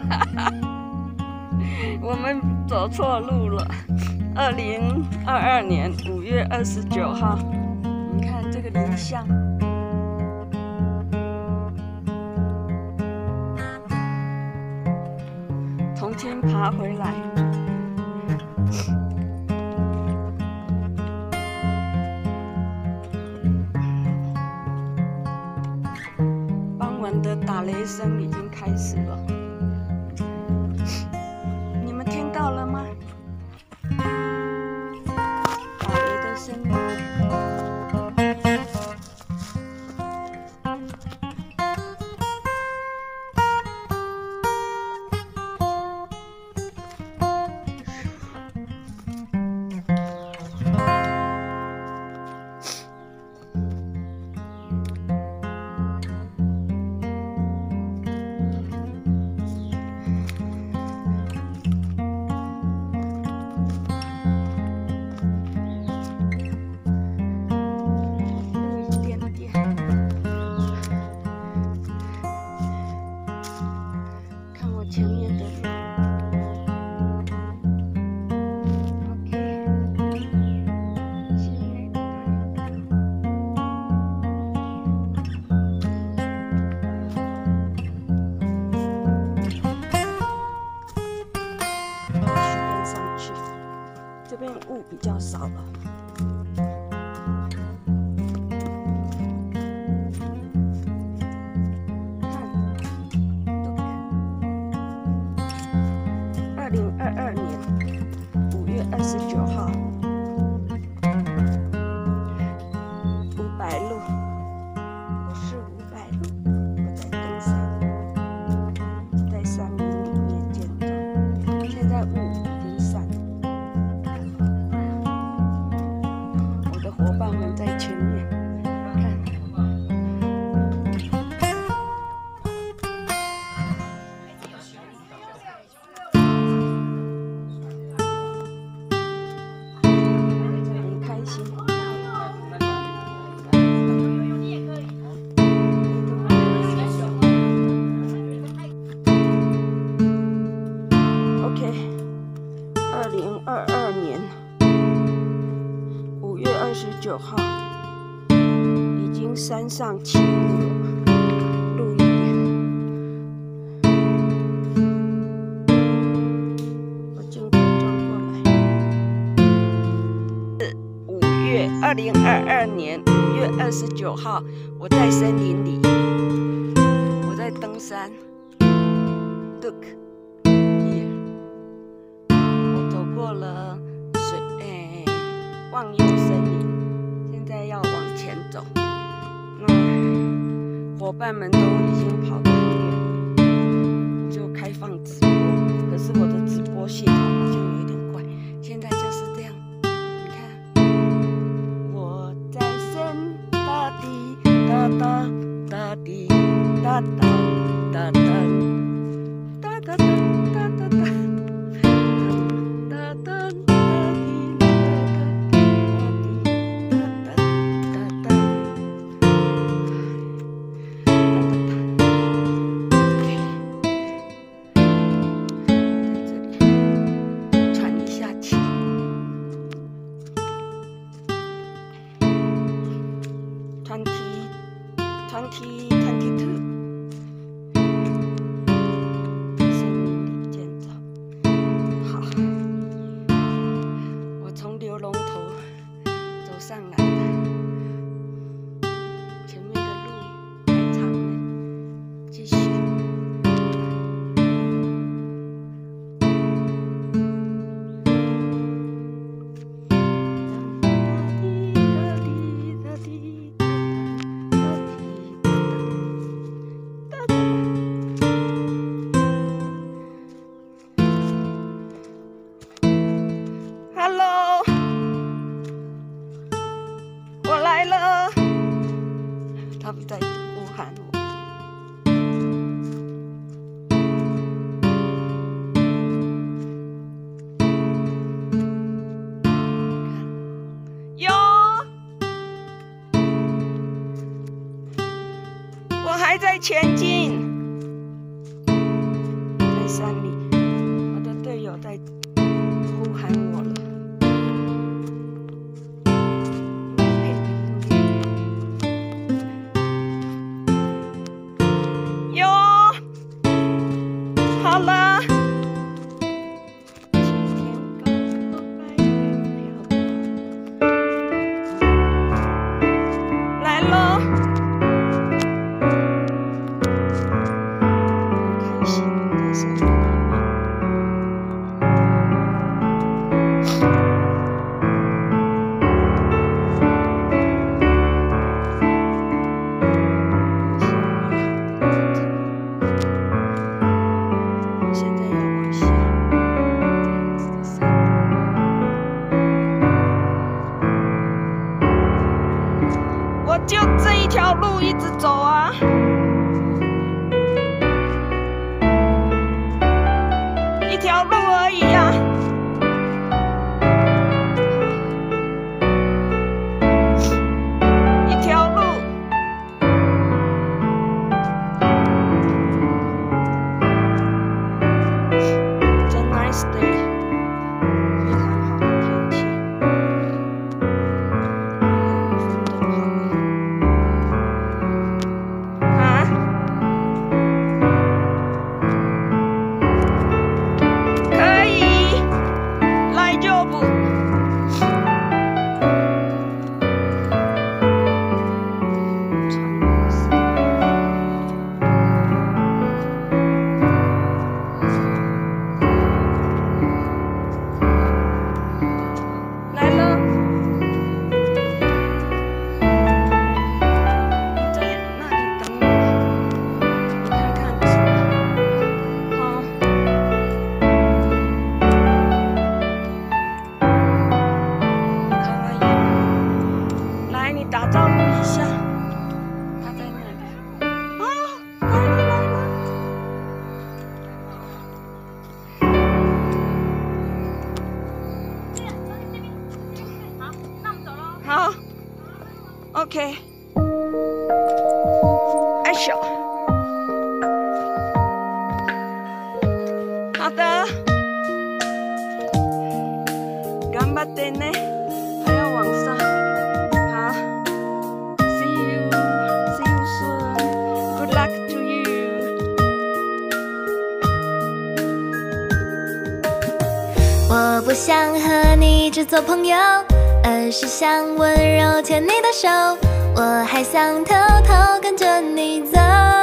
我们走错路了。2022年5月29号，你看这个林相，重新爬回来。傍晚的打雷声已经开始了。 你们听到了吗？打雷的声音。前面的路 ，OK， 前面的跟上去，这边雾比较少了。 2022年5月29号，500路，我是500路，我在登山，在山林里面健走。现在雾已经散，我的伙伴们在前面，看。 2022年5月29号，已经山上起雾了，录一点。我镜头转过来。2022年5月29号，我在森林里，我在登山。Look。 过了忘忧森林，现在要往前走。伙伴们都已经跑得很远，我就开放直播。可是我的直播系统好像有点怪，现在就是这样。你看，我在森大地哒哒哒地哒哒哒哒哒哒哒哒哒哒。 2022，森林里健走。好，我从流龙头走上来了，前面的路还长呢，继续。Hello， 我来了。他们在呼喊我。有，我还在前进，在山条路而已呀、一条路。It's a nice day， 非常好的天气。啊？可以，来就不。来了，在那里等我。你看看车，好。卡哇伊，来，你打招呼一下。他在那里。啊，来了。 好，那我们走喽。 好，OK。哎咻，好的，頑張ってね，还要往上。好，See you soon. Good luck to you. 我不想和你只做朋友，而是想温柔牵你的手。我还想偷偷跟着你走。